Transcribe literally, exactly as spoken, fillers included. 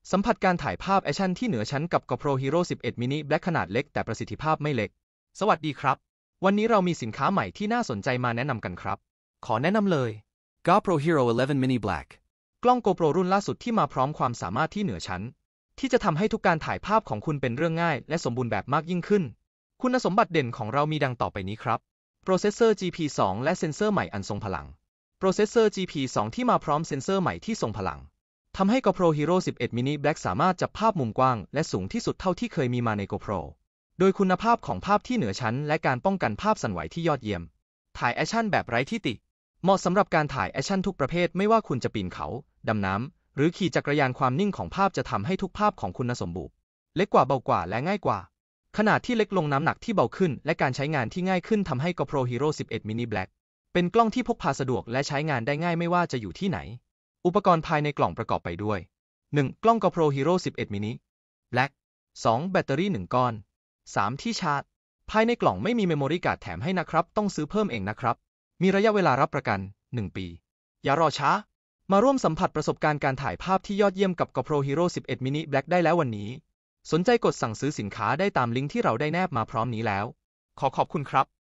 สัมผัสการถ่ายภาพแอคชั่นที่เหนือชั้นกับ GoPro Hero สิบเอ็ด Mini Black ขนาดเล็กแต่ประสิทธิภาพไม่เล็กสวัสดีครับวันนี้เรามีสินค้าใหม่ที่น่าสนใจมาแนะนำกันครับขอแนะนำเลย GoPro Hero สิบเอ็ด Mini Black กล้อง GoPro รุ่นล่าสุดที่มาพร้อมความสามารถที่เหนือชั้นที่จะทำให้ทุกการถ่ายภาพของคุณเป็นเรื่องง่ายและสมบูรณ์แบบมากยิ่งขึ้นคุณสมบัติเด่นของเรามีดังต่อไปนี้ครับโปรเซสเซอร์ จี พี ทู และเซ็นเซอร์ใหม่อันทรงพลังโปรเซสเซอร์ จี พี ทู ที่มาพร้อมเซ็นเซอร์ใหม่ที่ทรงพลังทำให้ GoPro Hero สิบเอ็ด Mini Black สามารถจับภาพมุมกว้างและสูงที่สุดเท่าที่เคยมีมาใน GoPro โดยคุณภาพของภาพที่เหนือชั้นและการป้องกันภาพสั่นไหวที่ยอดเยี่ยมถ่ายแอคชั่นแบบไร้ที่ติเหมาะสำหรับการถ่ายแอคชั่นทุกประเภทไม่ว่าคุณจะปีนเขาดำน้ำหรือขี่จักรยานความนิ่งของภาพจะทำให้ทุกภาพของคุณสมบูรณ์เล็กกว่าเบากว่าและง่ายกว่าขนาดที่เล็กลงน้ำหนักที่เบาขึ้นและการใช้งานที่ง่ายขึ้นทำให้ GoPro Hero สิบเอ็ด Mini Black เป็นกล้องที่พกพาสะดวกและใช้งานได้ง่ายไม่ว่าจะอยู่ที่ไหนอุปกรณ์ภายในกล่องประกอบไปด้วย หนึ่ง กล้อง GoPro Hero สิบเอ็ด Mini Black สอง แบตเตอรี่หนึ่งก้อน สาม ที่ชาร์จภายในกล่องไม่มีเมมโมรี่การ์ดแถมให้นะครับต้องซื้อเพิ่มเองนะครับมีระยะเวลารับประกันหนึ่งปีอย่ารอช้ามาร่วมสัมผัสประสบการณ์การถ่ายภาพที่ยอดเยี่ยมกับ GoPro Hero สิบเอ็ด Mini Black ได้แล้ววันนี้สนใจกดสั่งซื้อสินค้าได้ตามลิงก์ที่เราได้แนบมาพร้อมนี้แล้วขอขอบคุณครับ